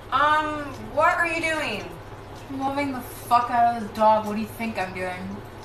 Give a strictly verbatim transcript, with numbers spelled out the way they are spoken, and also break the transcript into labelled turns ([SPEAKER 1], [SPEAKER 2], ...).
[SPEAKER 1] Um, what are you doing?
[SPEAKER 2] I'm loving the fuck out of this dog. What do you think I'm doing?